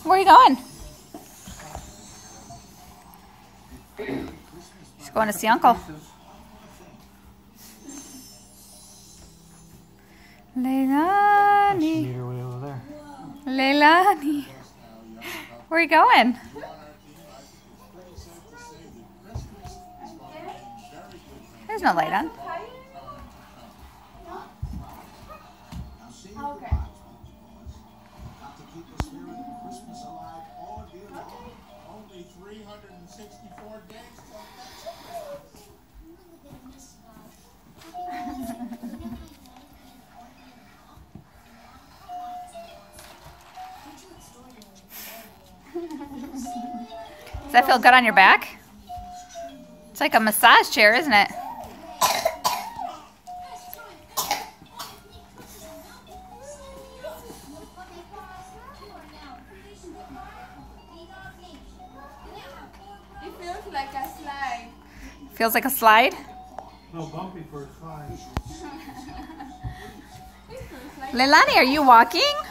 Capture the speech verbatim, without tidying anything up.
Where are you going? She's going to see Uncle. Leilani. Leilani. Where are you going? There's no light on. Okay. Only three hundred sixty-four days. Does that feel good on your back? It's like a massage chair, isn't it? It feels like a slide. Feels like a slide? No, bumpy for a slide. Leilani, are you walking?